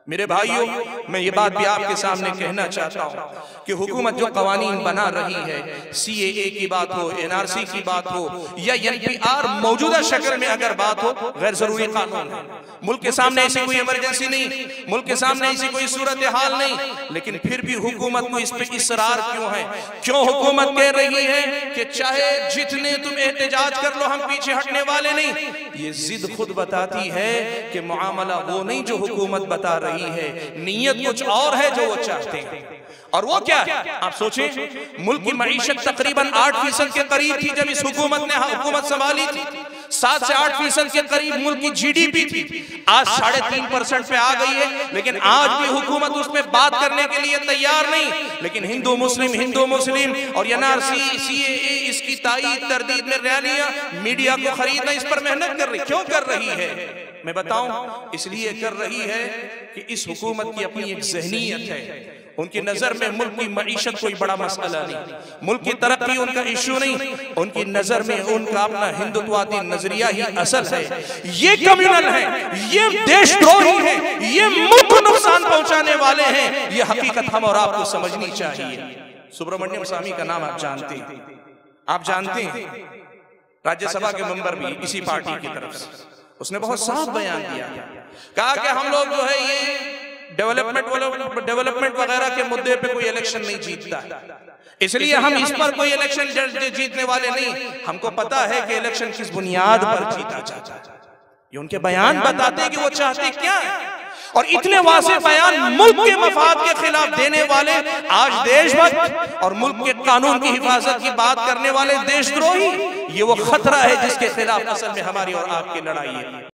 मेरे भाइयों, मैं ये बात भी आपके सामने कहना चाहता हूँ कि हुकूमत जो कवानीन बना रही है, CAA की बात हो, NRC की बात हो या NPR, मौजूदा शक्ल में अगर बात हो, गैर जरूरी कानून है। मुल्क के सामने ऐसी कोई इमरजेंसी नहीं, मुल्क के सामने ऐसी कोई सूरत हाल नहीं, लेकिन फिर भी हुकूमत को इस पे इसरार क्यों है? क्यों हुकूमत कह रही है कि चाहे जितने तुम एहतजाज कर लो, हम पीछे हटने वाले नहीं? ये जिद खुद बताती है कि मुआमला वो नहीं जो हुकूमत बता रही है, नीयत कुछ और है जो वो चाहते हैं। और वो क्या है? आप सोचें, मुल्क की मईशत तकरीबन 8% के करीब थी जब इस हुकूमत ने हुकूमत संभाली थी। 7 से 8% के करीब मुल्क की GDP थी, आज 3.5% पे आ गई है। लेकिन आज भी हुकूमत उस पर बात करने के लिए तैयार नहीं। लेकिन हिंदू मुस्लिम और NRC, CAA इसकी ताईद तरदीद में रैलियां, मीडिया को खरीदना, इस पर मेहनत कर रही। क्यों कर रही है? मैं बताऊं, इसलिए कर रही है कि इस हुकूमत की अपनी एक ज़हनीयत है। उनकी नजर में मुल्क की मईशत कोई बड़ा मसला नहीं, मुल्क की तरक्की उनका इशू नहीं, उनकी नजर में उनका अपना हिंदुत्ववादी नजरिया ही असल है। ये कम्युनल है, ये देशद्रोही है, ये मुल्क को नुकसान पहुंचाने वाले हैं। ये हकीकत हम और आपको समझनी चाहिए। सुब्रमण्यम स्वामी का नाम आप जानते हैं, राज्यसभा के मेंबर भी इसी पार्टी की तरफ से। उसने बहुत साफ बयान दिया, कहा कि हम लोग जो है ये डेवलपमेंट वगैरह के मुद्दे पे कोई इलेक्शन नहीं जीतता, इसलिए हम इस पर कोई इलेक्शन जीतने वाले नहीं। हमको पता है कि इलेक्शन किस बुनियाद पर जीता जाता है। ये उनके बयान बताते हैं कि वो चाहते क्या है। और इतने वाज़ेह बयान मुल्क के मफाद के खिलाफ देने वाले आज देशभक्त और मुल्क के कानून की हिफाजत की बात करने वाले देशद्रोही, ये वो खतरा है जिसके खिलाफ असल में हमारी और आपकी लड़ाई है।